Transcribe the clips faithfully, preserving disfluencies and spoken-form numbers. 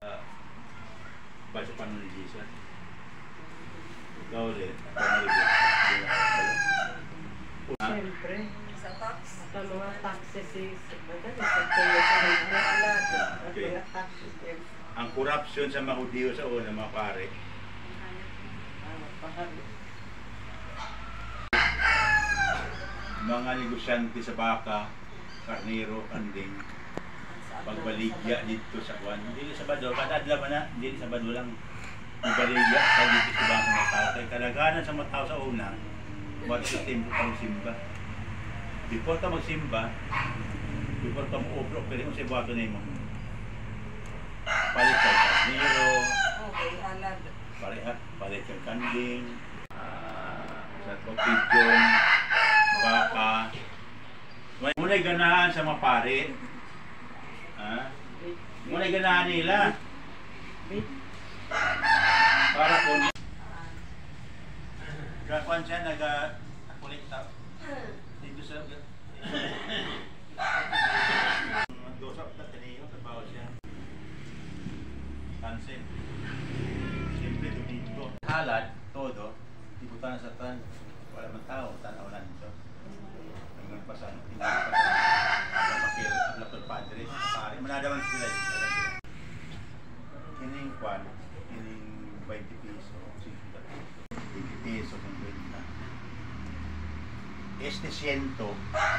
Uh, Baca panon ni Jesus. Ikaw ulit. Siyempre. Sa tax. Sa mga taxes is, sa Okay. Ang corruption sa mga Hudiyo sa una, mga pare, mga negosyante sa baka, karnero, kanding, pagbaligya dito sa kuwan. Hindi sa Bado, kada adlaw na, hindi sa Bado lang pagbaligya sa dito sa baka sa mga tao. Kaya kalaganan sa mga tao sa una, what sa tempo ka magsimba. Before ka magsimba, before ka mag-obro, pero kung sa ibato na yung palit ka karnero, Okay, alad. palit, palit ka kanding, uh, sa pigeon, baka. Muna'y ganahan sa mga pare. Ha? Muna'y ganahan nila. Para kung kakuan siya, nag-kolekta dito sa dosap na tiniyo, trabaho siya. Tansin. Siyempre, dito. Halad, todo. Ibutan sa tan. Wala man tao, tanaw na dito. Hanggang pa sa tinawag pa sa makil, ablapot padre, pare. Manadaman sila yun. Kining kwan, kining twenty piso, twenty piso kung twenty na. Este siento.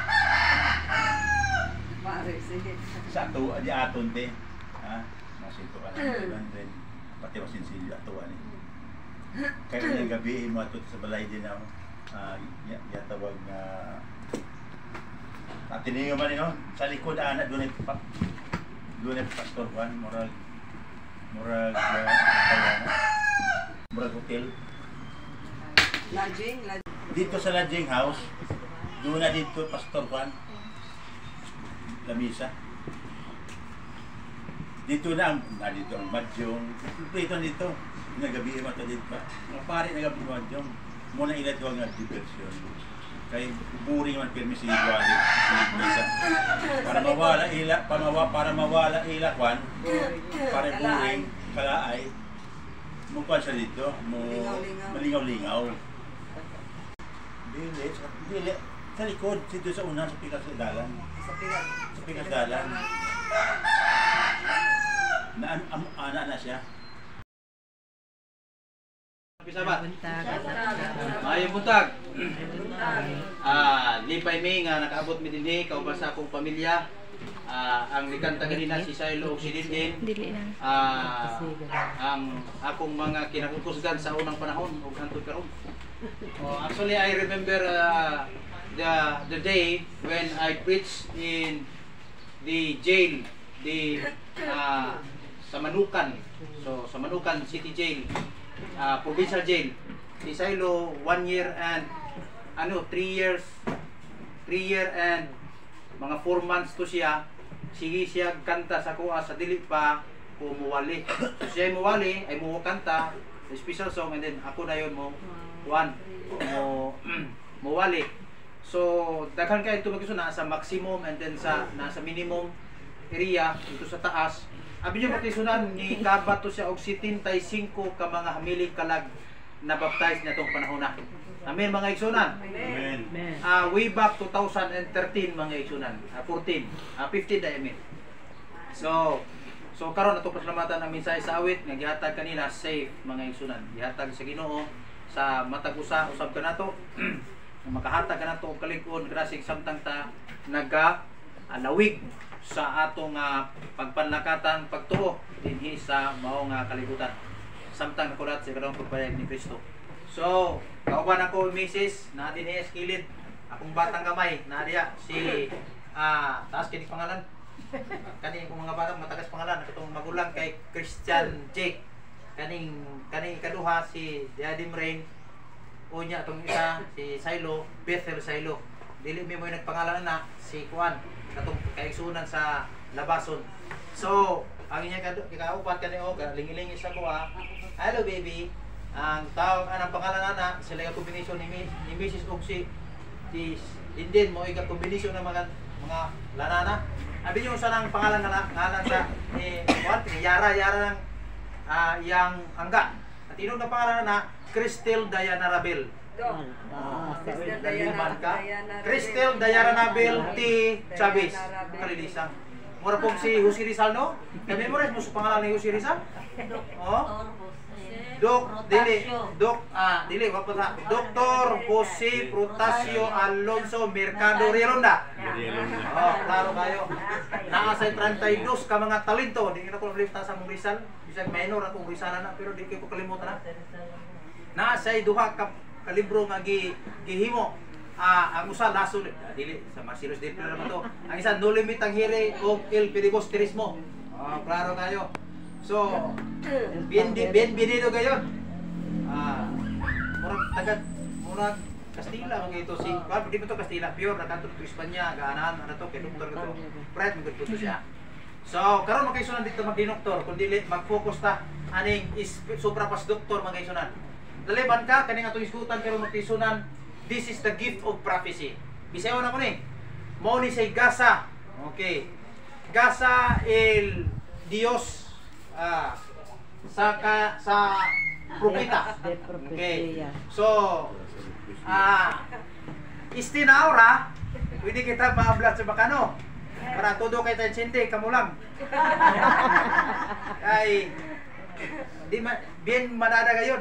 Pare, sige. Sa ato, di aton de. Ha? Masinto ka lang, rin. Pati masinsilyo ato, ani. Kaya ng gabi mo ato sa balay din ako. Uh, yatawag na uh, tiniyo man no? Sa likod anak doon pa doon ay Pastor Juan murag murag uh, murag hotel Lodging, lodging. dito sa lodging house doon na dito Pastor Juan lamisa dito na ang na dito ang madyong dito dito nagabi mo ato dito mga pare nagabi mo madyong muna ilat huwag nga diversyon. Kaya buring man pirmi si Iguali, si Igmesa. Para mawala ila, pamawa, para mawala ila kwan, para buring, kalaay, mukha siya dito, mo malingaw-lingaw. Dili, dili, sa likod, dito sa una, sa pikas sa dalan. Sa pikas. Sa pikas dalan. Na, am, ana na siya. Sabat. Mayong buntag. Ah, lipay mi nga nakaabot mi dinhi kauban sa akong pamilya. Ah, ang likanta ganina si Silo ug si Dindin. Ah, ang akong mga kinakukusgan sa unang panahon ug hangtod karon. Oh, actually I remember uh, the the day when I preached in the jail, the uh, sa Manukan. So sa Manukan City Jail. Uh, provincial jail. Si Silo one year and ano three years three year and mga four months to siya. Sige siya kanta sa kuha sa dili pa ko muwali. So siya muwali ay mo kanta special song and then ako na yon mo one mo muwali. So daghan kay ito magkuso na sa maximum and then sa nasa minimum area dito sa taas. Abi niyo patisunan ni kabat to siya og seventy-five ka mga hamili kalag na baptize na tong panahon na. Amen mga igsunan. Amen. Uh, way back two thousand thirteen mga igsunan. Uh, fourteen, uh, fifteen da amen. So so karon ato pasalamatan ang mensahe sa awit nga gihatag kanila safe mga igsunan. Gihatag sa Ginoo sa matag usa usab kanato. Makahatag kanato og kalig-on grasig samtang ta naga alawig sa atong uh, pagpanlakatan pagtuo dinhi sa mao nga kalibutan samtang nakulat sa karong pagpayag ni Kristo. So, kauban ako Missus na dinhi sa kilid akong batang gamay na diya si ah uh, taas kini pangalan kani akong mga bata matagas pangalan katong magulang kay Christian Jake kaning kani kaduha si Daddy Rain unya atong isa si Silo Bethel Silo dili mi mo nagpangalan na si Juan katong kaigsunan sa labason. So, ang inya kadu kikaupat kani og lingilingi sa kuha. Hello baby. Ang tawag anang pangalan ana sila yung kombinasyon ni ni Missus og si si Dindin mo iga kombinasyon ng mga mga lanana. Abi niyo sa nang pangalan nga ngalan sa ni Juan yara-yara ng ah, yang angga. At inog na pangalan na Cristel Diana Rabel. Dok. Ah, sa Crystal ulit. Diana- Liman ka. Diana Rabel. Cristel Diana Rabel T. Chavez. Diana Rabel. Kalilisang. Mura po si Jose Rizal, no? Kami mo rin mo sa pangalan ni Jose Rizal? Oh? Dok, dili, Dok, ah, dili, wag pa sa Doktor Jose Protasio Alonso Mercado Rilonda. Oh, klaro kayo. Naa sa thirty-two ka mga talento, di na ko nalimutan sa mong Rizal. Bisag minor akong Rizal na, pero di ko kalimutan na. Naa sa duha ka ka libro nga gi gihimo. Ah, ang usa laso dili sa Marcellus Del Pilar naman to. Ang isa No Limit ang Hiri o El Filibusterismo. Oh, klaro kayo. So, bien bien binido gayon. Ah, murag tagat murag Kastila mga ito si, ba di ba to Kastila pure na kanto to Espanya, gaanan ano to kay doktor ko. Fred magud puto siya. So, karon magkaisunan dito magdinoktor kun dili mag-focus ta aning is supra pas doktor mga isunan. Daliban ka kaning atong iskutan pero magkaisunan, this is the gift of prophecy. Bisayon na ko ni. Mao ni say Gasa. Okay. Gasa el Dios ah sa ka, sa propeta. De Okay. propesya. So, ah istinaura, pwede kita maablat sa bakano. Para todo kay tansindi kamo lang. Ay di ma bien manada gayon.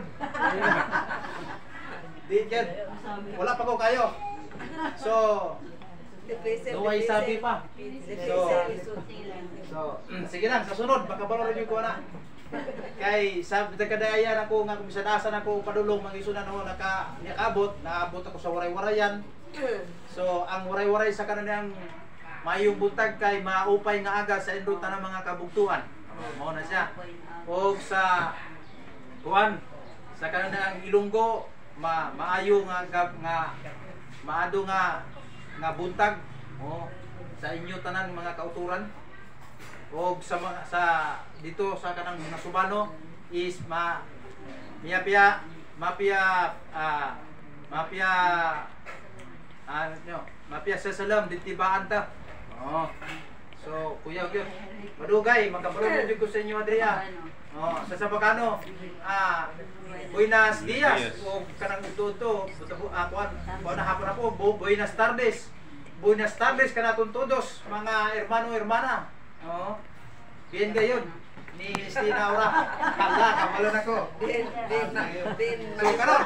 Di yan. Wala pa ko kayo. So, Depressing, Duway sabi pa. depressing. So, sige lang, sa sunod, baka balo review ko na. Kay sabi ta kadayan ako nga kung bisadasan ako padulong magisunan no naka nakabot, naabot ako sa waray-warayan. So, ang waray-waray sa kanang mayong buntag kay maupay nga aga sa indutan ng mga kabugtuan. Mao na siya. O sa kuan sa kanang Ilonggo ma maayo nga gab- nga maado nga nga buntag o sa inyo tanan mga kauturan o sa mga sa dito sa kanang mga Subano is ma mapia mapia ah mapia ano nyo mapia sa salam ditibaan ta oh so kuya gyud madugay magkabalo jud ko sa inyo Adria oh sa sabakano ah buenas dias o kanang tuto akuan kuan na hapon ako bu- buenas tardes buenas tardes kanaton todos mga hermano hermana oh bien gayon ni Stinaura kala kamalo nako Bin, bin, bin, so karon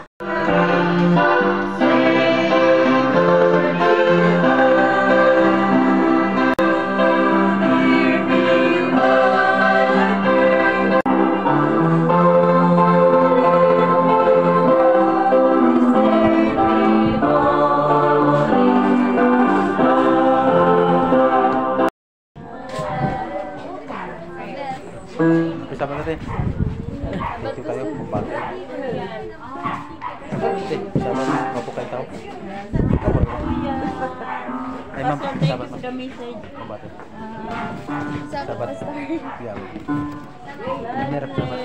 bisa ba natin? Ito tayo kupal. Eh, sama mapo kay tao. Ay ma'am, sabat ma'am. Sabat. Sabat. Ya. Merap sabat.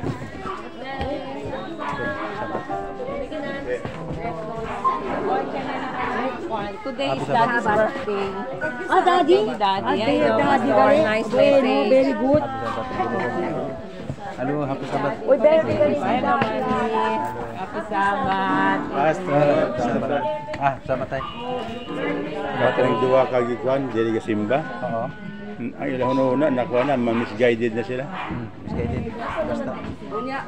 Sabat. Today is Happy Daddy's Sabbath. birthday. Ah, daddy? Daddy, Ah, I know, daddy, Pastor. daddy. Nice Bueno, message. very good. Halo, happy sabat. Uy, very, very Bye, good. Mami. Happy Sabbath. Pastor, Sabat. Ah, sabat tayo. Matang duwa kagikuan, jadi kasimba. Oo. Ang ilang una, nakuha na, misguided na sila. Hmm, misguided. Basta. Unya.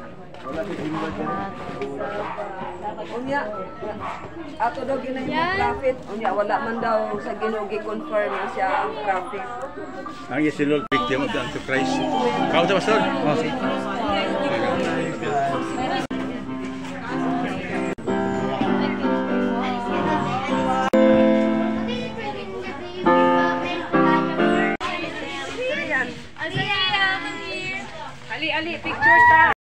Unya. Ato daw ginang prophet. Unya, wala man daw sa Ginoo gi-confirm na siya ang prophet. Ang isinul victim of the Antichrist. Kau sa Pastor? Oh, sige. Ali, Ali, picture ta.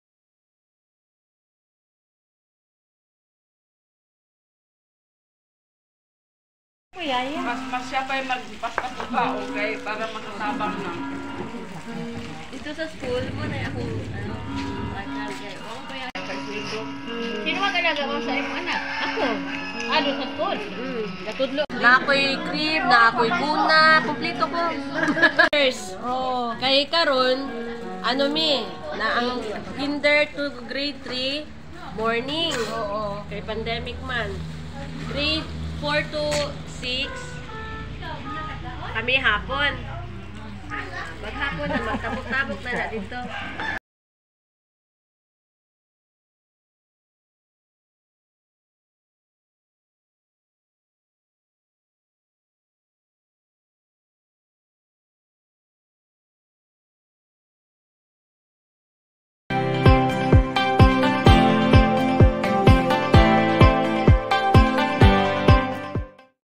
Mas mas siya pa yung magpaspas pa, okay? Para makasabang na. Dito sa school mo na ako, ano, partner kayo. Ako kaya, sino mag-alaga mo sa iyong anak? Ako. Ano sa school? Mm. Natudlo. Na ako'y crib, na ako'y kuna, kumplito ko. Oh, kay karon Ano mi? Na ang kinder to grade three, morning. Oo. Kay pandemic man. Grade four to six, kami hapon. Maghapon na, magtabok-tabok na na dito.